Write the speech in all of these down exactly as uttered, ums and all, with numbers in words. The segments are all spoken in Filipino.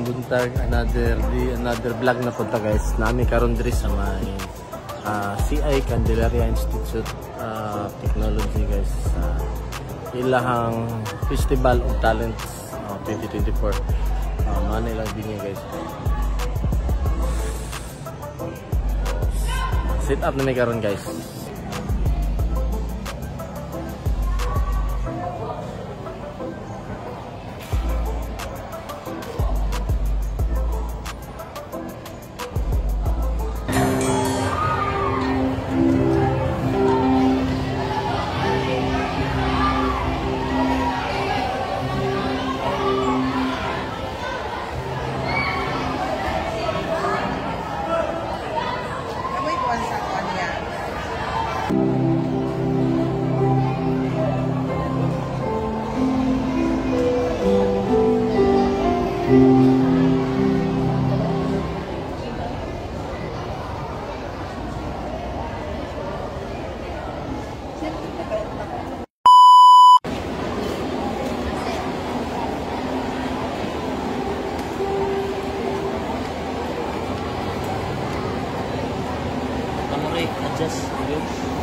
Maayong buntag, another di another vlog na punta guys. Nami karon diri sa may uh, C I Candelaria Institute uh, Technology guys. Uh, ilahang Festival of Talents uh, twenty twenty-four. Uh, Manila din guys. Sit up na may karon guys. Adjust video.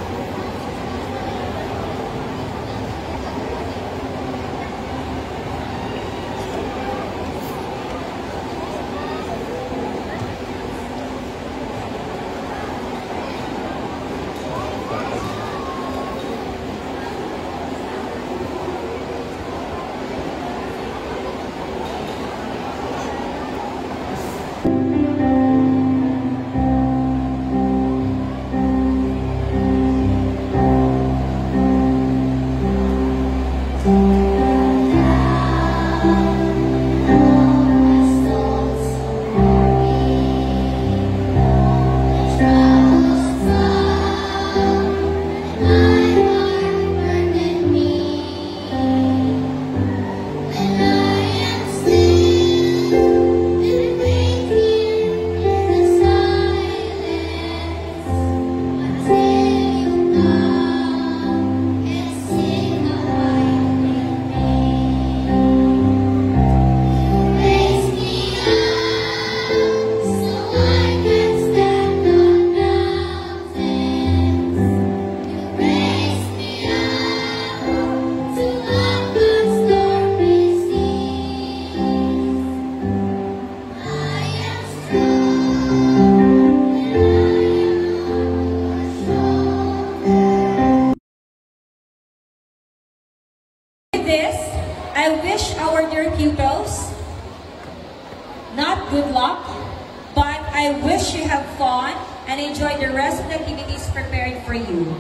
I wish our dear pupils not good luck, but I wish you have fun and enjoy the rest of the activities prepared for you.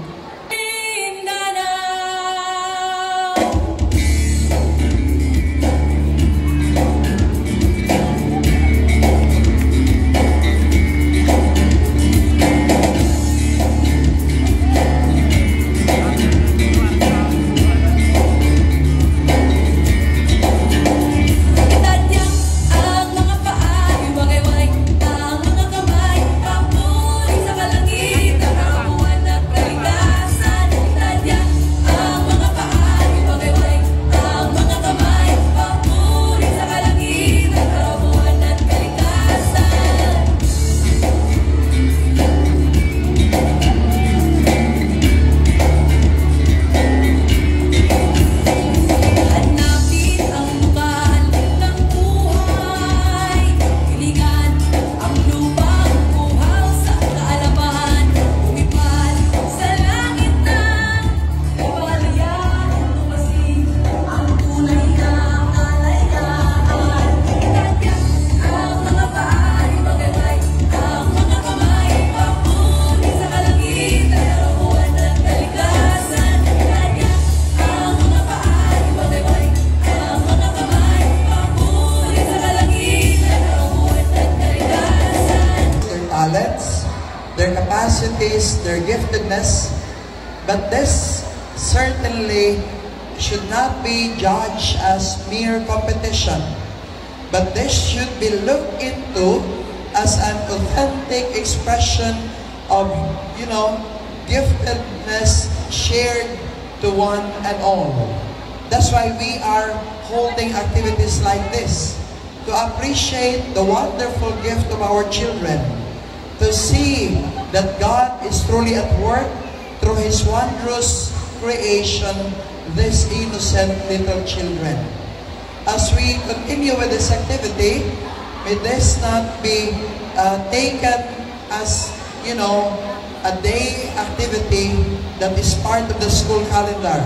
Their capacities, their giftedness, but this certainly should not be judged as mere competition, but this should be looked into as an authentic expression of, you know, giftedness shared to one and all. That's why we are holding activities like this, to appreciate the wonderful gift of our children, to see that God is truly at work through His wondrous creation, these innocent little children. As we continue with this activity, may this not be uh, taken as, you know, a day activity that is part of the school calendar.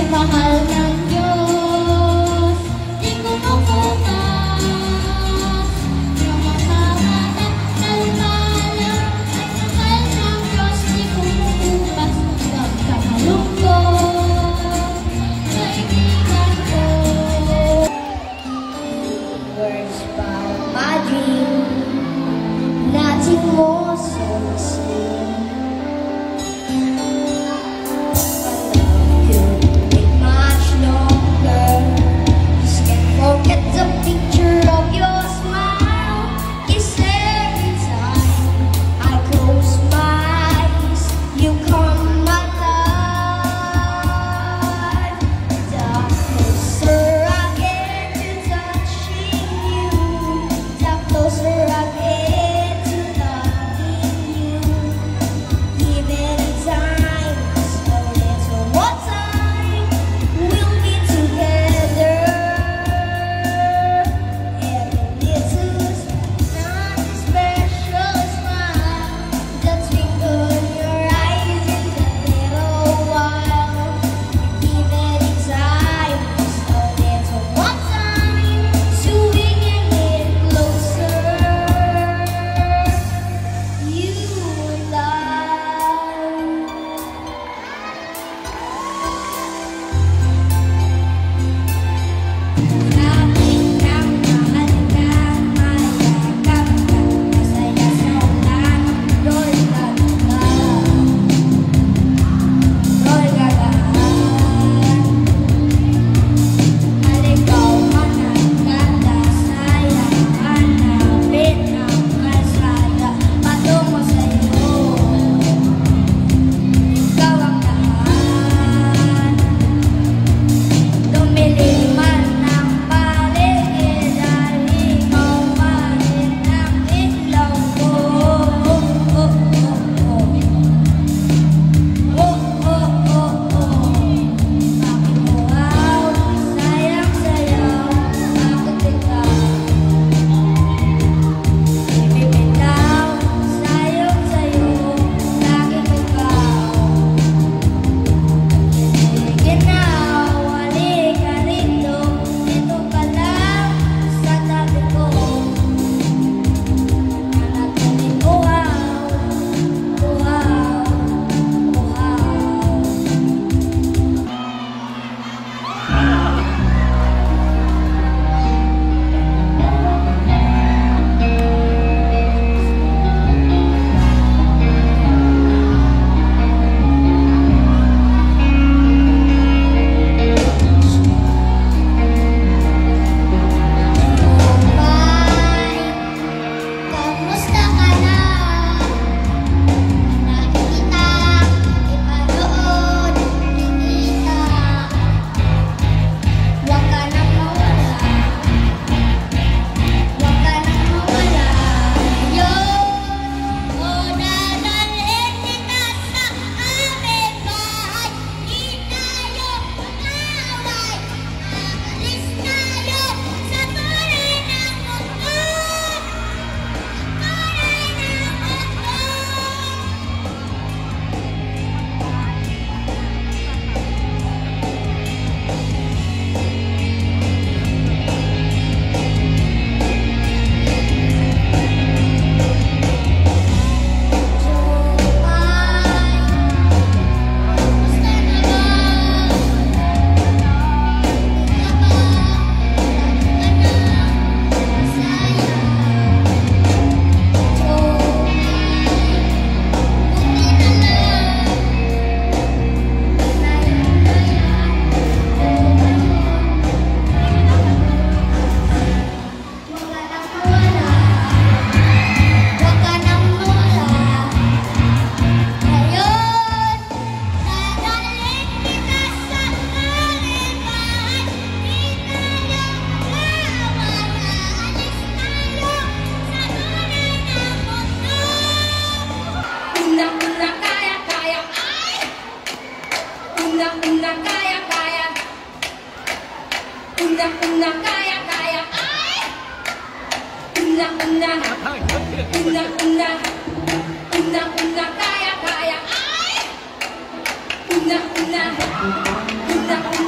mahal ng Diyos, di ko mapukas. Yung mahal ng malang ay mahal ng Diyos, di ko mapukas. Huwag ka malungkot, kaibigan ko. Words para my dream, nothing more so sweet. Forget the picture of your smile. It's every time I close my eyes, you come alive. The closer I get to touching you, the closer I get to loving you. Even in times a little more time, we'll be together. una, kaya, kaya, ay! Una, una, una, una, una, una, kaya, kaya, ay! Una, una, una, una.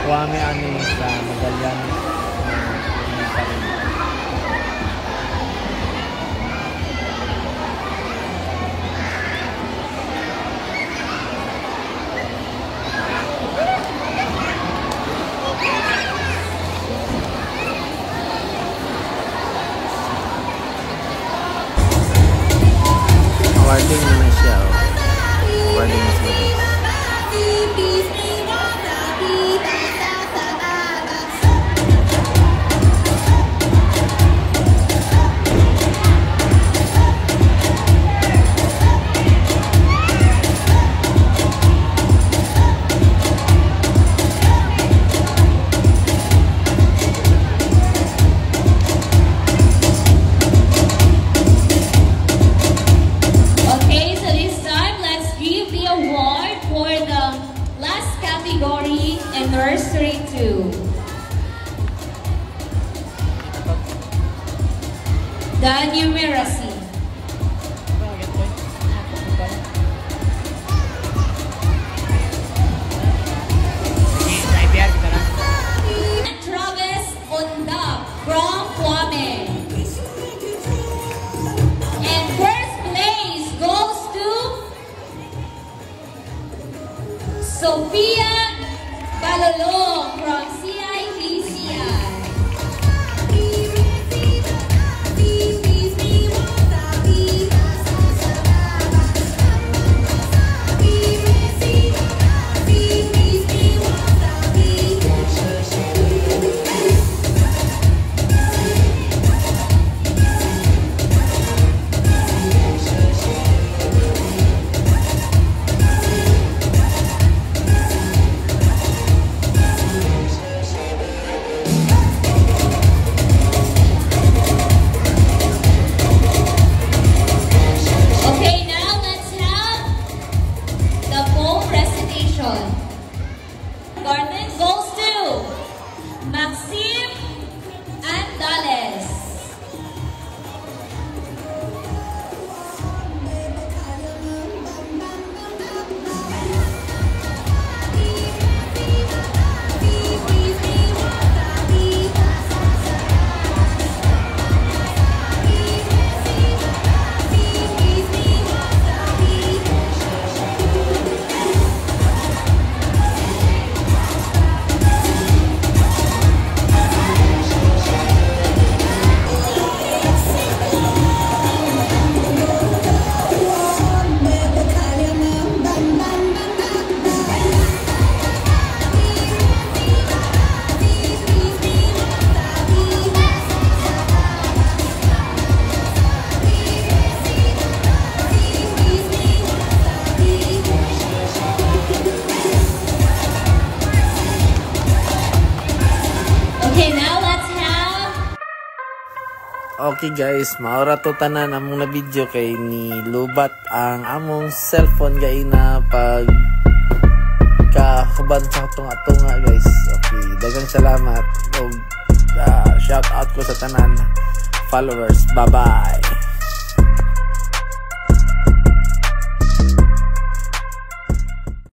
Kwame ani sa Magallanes. Awarding na siya. Awarding na siya. Nursery two. The numeracy. Travis Undap from Kwame. And first place goes to Sophia Balolong from C I P C I. Garden goes to Maxim Andales. Okay guys, maura to tanan among na video kay ni lubat ang among cellphone gay na pag kakaban sa tunga-tunga guys. Okay, daghang salamat og uh, shout out ko sa tanan followers. Bye bye.